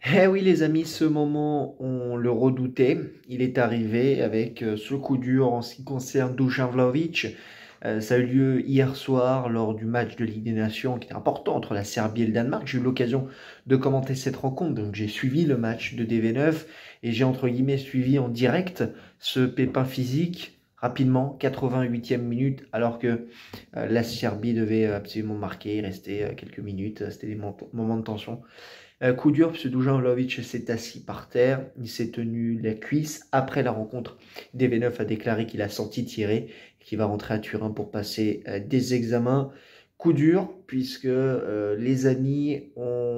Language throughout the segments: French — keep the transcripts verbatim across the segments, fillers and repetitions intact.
Eh oui les amis, ce moment, on le redoutait. Il est arrivé avec euh, ce coup dur en ce qui concerne Dusan Vlahovic. Euh, ça a eu lieu hier soir lors du match de Ligue des Nations qui était important entre la Serbie et le Danemark. J'ai eu l'occasion de commenter cette rencontre, donc j'ai suivi le match de D V neuf et j'ai entre guillemets suivi en direct ce pépin physique rapidement, quatre-vingt-huitième minute, alors que euh, la Serbie devait absolument marquer, il restait euh, quelques minutes, c'était des moments de tension. Euh, coup dur, parce que Dujan Vlahovic s'est assis par terre, il s'est tenu la cuisse. Après la rencontre, D V neuf a déclaré qu'il a senti tirer et qu'il va rentrer à Turin pour passer euh, des examens. Coup dur, puisque euh, les amis,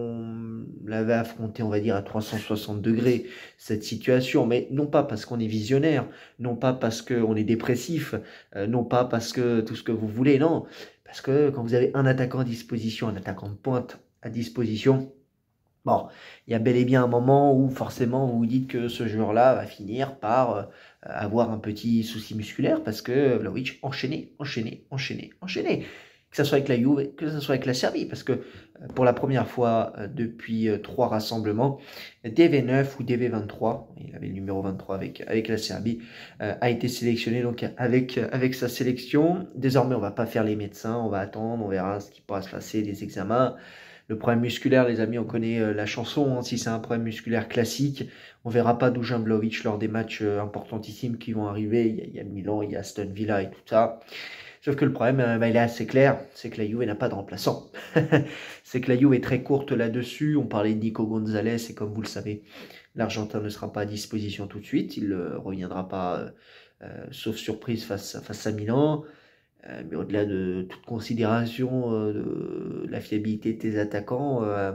on l'avait affronté, on va dire, à trois cent soixante degrés, cette situation, mais non pas parce qu'on est visionnaire, non pas parce qu'on est dépressif, euh, non pas parce que tout ce que vous voulez, non, parce que quand vous avez un attaquant à disposition, un attaquant de pointe à disposition, bon, il y a bel et bien un moment où forcément vous vous dites que ce joueur-là va finir par euh, avoir un petit souci musculaire parce que Vlahovic enchaîné, enchaîné, enchaîné, enchaîné. Que ce soit avec la Juve, que ce soit avec la Serbie, parce que euh, pour la première fois euh, depuis euh, trois rassemblements, D V neuf ou D V vingt-trois, il avait le numéro vingt-trois avec, avec la Serbie, euh, a été sélectionné donc avec, avec sa sélection. Désormais, on va pas faire les médecins, on va attendre, on verra ce qui pourra se passer, les examens. Le problème musculaire, les amis, on connaît euh, la chanson. Hein, si c'est un problème musculaire classique, on verra pas Dusan Vlahovic lors des matchs euh, importantissimes qui vont arriver. Il y, a, il y a Milan, il y a Aston Villa et tout ça. Sauf que le problème, euh, bah, il est assez clair, c'est que la Juve n'a pas de remplaçant. C'est que la Juve est très courte là-dessus. On parlait de Nico Gonzalez et comme vous le savez, l'Argentin ne sera pas à disposition tout de suite. Il ne euh, reviendra pas, euh, euh, sauf surprise, face, face à Milan. Euh, mais au-delà de toute considération euh, de la fiabilité de tes attaquants, euh,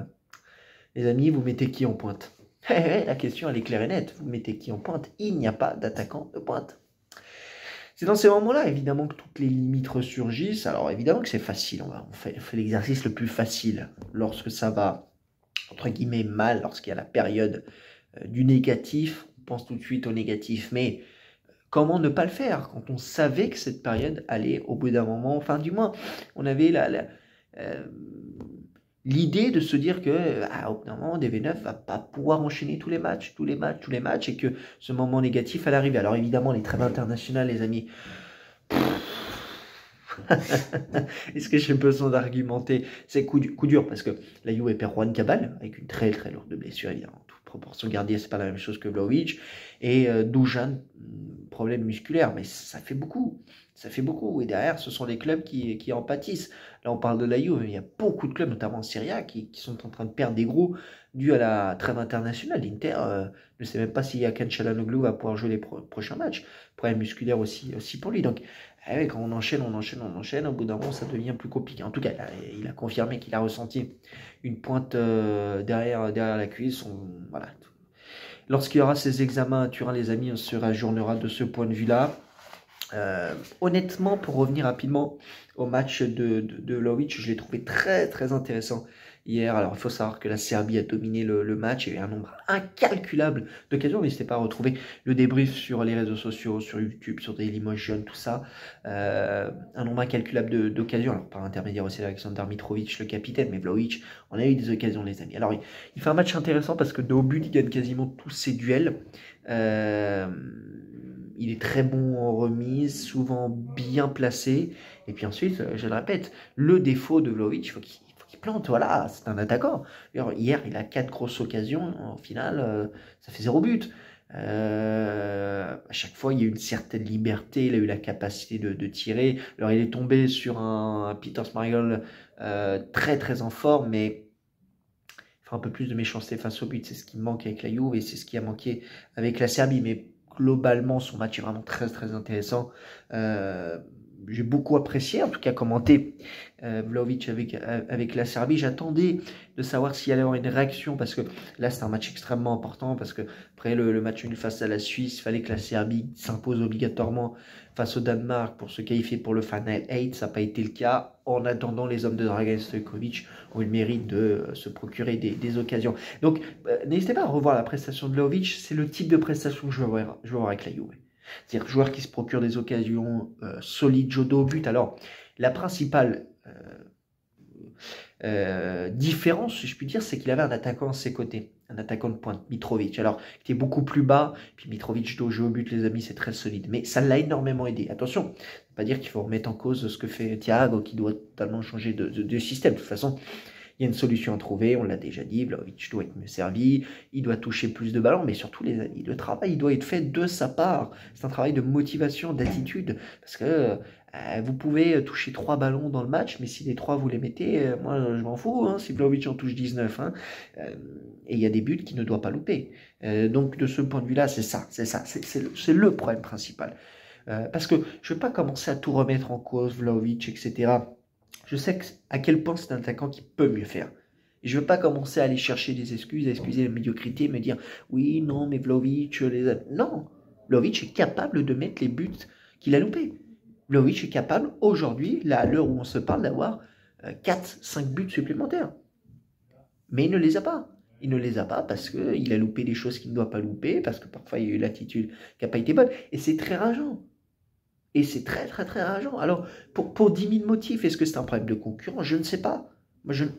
les amis, vous mettez qui en pointe? La question, elle est claire et nette. Vous mettez qui en pointe? Il n'y a pas d'attaquant de pointe. C'est dans ces moments-là, évidemment, que toutes les limites ressurgissent. Alors, évidemment que c'est facile. On, va, on fait, on fait l'exercice le plus facile. Lorsque ça va, entre guillemets, mal, lorsqu'il y a la période euh, du négatif, on pense tout de suite au négatif. Mais comment ne pas le faire quand on savait que cette période allait au bout d'un moment, enfin du moins, on avait la, la, euh, l'idée de se dire que ah, au bout d'un moment, D V neuf va pas pouvoir enchaîner tous les matchs, tous les matchs, tous les matchs, et que ce moment négatif allait arriver. Alors évidemment, les trêves internationales, les amis, est-ce que j'ai besoin d'argumenter? C'est coup, coup dur parce que la Juve perd Juan Cabal avec une très très lourde blessure, évidemment. Toute proportion gardée, c'est pas la même chose que Vlahovic. Et euh, Dujan, problème musculaire, mais ça fait beaucoup. Ça fait beaucoup. Et derrière, ce sont les clubs qui, qui en pâtissent. Là, on parle de la Juve, mais il y a beaucoup de clubs, notamment en Serie A, qui, qui sont en train de perdre des gros dû à la trêve internationale. L'Inter euh, ne sait même pas si Hakan Çalhanoğlu va pouvoir jouer les pro prochains matchs. Problème musculaire aussi, aussi pour lui. Donc, ah oui, quand on enchaîne, on enchaîne, on enchaîne, au bout d'un moment, ça devient plus compliqué. En tout cas, il a confirmé qu'il a ressenti une pointe euh, derrière, derrière la cuisse. On, voilà. Lorsqu'il y aura ces examens à Turin, les amis, on se rajournera de ce point de vue-là. Euh, honnêtement, pour revenir rapidement au match de, de, de Vlahovic, je l'ai trouvé très très intéressant hier. Alors il faut savoir que la Serbie a dominé le, le match, il y a eu un nombre incalculable d'occasions, n'hésitez pas à retrouver le débrief sur les réseaux sociaux, sur YouTube, sur Dailymotion, tout ça. Euh, un nombre incalculable d'occasions, alors par intermédiaire aussi d'Alexander Mitrovic, le capitaine, mais Vlahovic, on a eu des occasions les amis. Alors il, il fait un match intéressant parce que de haut but, il gagne quasiment tous ses duels. Euh, il est très bon en remise, souvent bien placé. Et puis ensuite, je le répète, le défaut de Vlahovic, il faut qu'il qu plante. Voilà, c'est un attaquant. Hier, il a quatre grosses occasions. Au final, euh, ça fait zéro but. Euh, à chaque fois, il y a eu une certaine liberté. Il a eu la capacité de, de tirer. Alors, il est tombé sur un, un Peter Schmeichel euh, très très en forme, mais il faut un peu plus de méchanceté face au but. C'est ce qui manque avec la Juve et c'est ce qui a manqué avec la Serbie. Mais globalement, son match est vraiment très très intéressant. Euh, j'ai beaucoup apprécié, en tout cas commenté euh, Vlahovic avec, avec la Serbie. J'attendais de savoir s'il allait y avoir une réaction parce que là c'est un match extrêmement important parce que après le, le match nul face à la Suisse, il fallait que la Serbie s'impose obligatoirement face au Danemark pour se qualifier pour le Final eight. Ça n'a pas été le cas. En attendant, les hommes de Dragan Stojkovic ont eu le mérite de se procurer des, des occasions. Donc euh, n'hésitez pas à revoir la prestation de Vlahovic. C'est le type de prestation que je veux voir, je veux voir avec la Juve. C'est-à-dire joueur qui se procure des occasions euh, solides, Jodo au but. Alors, la principale euh, euh, différence, si je puis dire, c'est qu'il avait un attaquant à ses côtés. un attaquant de pointe, Mitrovic. Alors, il était beaucoup plus bas, puis Mitrovic au jeu au but, les amis, c'est très solide. Mais ça l'a énormément aidé. Attention, ça ne veut pas dire qu'il faut remettre en cause ce que fait Thiago, qui doit totalement changer de, de, de système. De toute façon, il y a une solution à trouver, on l'a déjà dit, Vlahovic doit être mieux servi, il doit toucher plus de ballons, mais surtout, les amis, le travail il doit être fait de sa part. C'est un travail de motivation, d'attitude, parce que euh, vous pouvez toucher trois ballons dans le match, mais si les trois vous les mettez, euh, moi je m'en fous, hein, si Vlahovic en touche dix-neuf, hein, euh, et il y a des buts qu'il ne doit pas louper. Euh, donc de ce point de vue-là, c'est ça, c'est ça, c'est le, le problème principal. Euh, parce que je ne veux pas commencer à tout remettre en cause, Vlahovic, et cetera. Je sais que, à quel point c'est un attaquant qui peut mieux faire. Et je ne veux pas commencer à aller chercher des excuses, à excuser la médiocrité, me dire oui, non, mais Vlahovic, les... non, Vlahovic est capable de mettre les buts qu'il a loupés. Vlahovic est capable aujourd'hui, là à l'heure où on se parle, d'avoir euh, quatre cinq buts supplémentaires. Mais il ne les a pas. Il ne les a pas parce qu'il a loupé des choses qu'il ne doit pas louper, parce que parfois il y a eu l'attitude qui n'a pas été bonne. Et c'est très rageant. Et c'est très, très, très rageant. Alors, pour, pour dix mille motifs, est-ce que c'est un problème de concurrence? Je ne sais pas. Moi, je...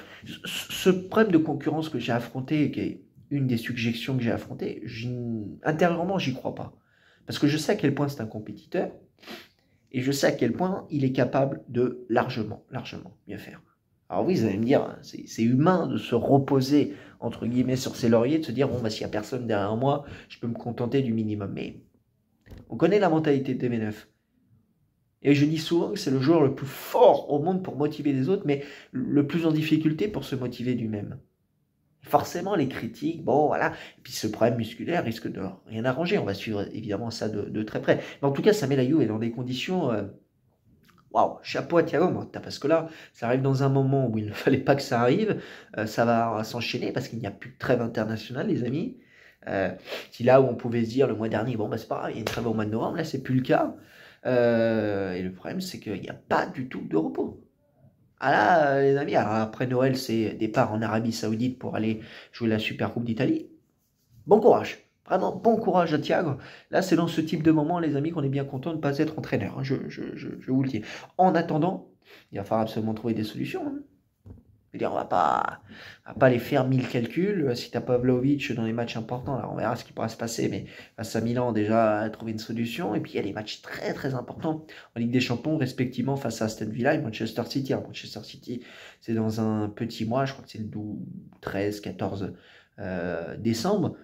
Ce problème de concurrence que j'ai affronté, qui est une des suggestions que j'ai affrontées, intérieurement, j'y crois pas. Parce que je sais à quel point c'est un compétiteur, et je sais à quel point il est capable de largement, largement mieux faire. Alors oui, vous allez me dire, c'est humain de se reposer, entre guillemets, sur ses lauriers, de se dire, bon, bah, s'il n'y a personne derrière moi, je peux me contenter du minimum. Mais on connaît la mentalité de D V neuf. Et je dis souvent que c'est le joueur le plus fort au monde pour motiver les autres, mais le plus en difficulté pour se motiver lui-même. Forcément, les critiques, bon, voilà. Et puis ce problème musculaire risque de rien arranger. On va suivre évidemment ça de, de très près. Mais en tout cas, ça met la Juve dans des conditions... Waouh, wow, chapeau à Thiago Motta, parce que là, ça arrive dans un moment où il ne fallait pas que ça arrive. Euh, ça va s'enchaîner parce qu'il n'y a plus de trêve internationale, les amis. Euh, c'est là où on pouvait se dire le mois dernier, bon, bah, c'est pas grave, il y a une trêve au mois de novembre, là, c'est plus le cas. Euh, et le problème, c'est qu'il n'y a pas du tout de repos. Ah là, les amis, alors après Noël, c'est départ en Arabie Saoudite pour aller jouer la Super Coupe d'Italie. Bon courage, vraiment bon courage à Thiago. Là, c'est dans ce type de moment, les amis, qu'on est bien content de ne pas être entraîneur. Hein, je, je, je, je vous le dis. En attendant, il va falloir absolument trouver des solutions. Hein. Je veux dire, on va pas, on va pas aller faire mille calculs. Si tu n'as pas Vlahovic dans les matchs importants, là, on verra ce qui pourra se passer. Mais face à Milan, déjà, trouver une solution. Et puis, il y a des matchs très, très importants en Ligue des Champions, respectivement face à Aston Villa et Manchester City. Alors, Manchester City, c'est dans un petit mois, je crois que c'est le douze, treize, quatorze euh, décembre.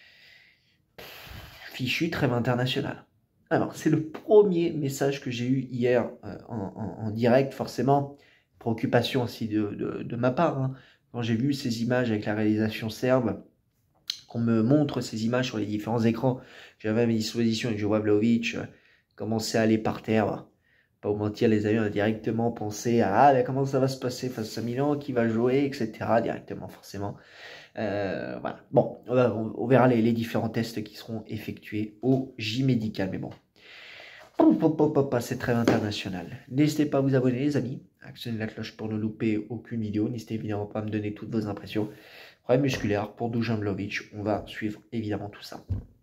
Fichu trêve internationale. Alors, c'est le premier message que j'ai eu hier euh, en, en, en direct, forcément. Préoccupation aussi de, de, de ma part. Hein. Quand j'ai vu ces images avec la réalisation serbe, qu'on me montre ces images sur les différents écrans que j'avais à mes dispositions et que je vois Vlahovic euh, commencer à aller par terre. Bah, pas vous mentir, les amis, on a directement pensé à ah, bah, comment ça va se passer face à Milan, qui va jouer, et cetera. Directement, forcément. Euh, voilà. Bon, on, va, on verra les, les différents tests qui seront effectués au J médical. Mais bon, c'est très international. N'hésitez pas à vous abonner, les amis. Actionnez la cloche pour ne louper aucune vidéo. N'hésitez évidemment pas à me donner toutes vos impressions. Problème musculaire pour Dusan Vlahovic. On va suivre évidemment tout ça.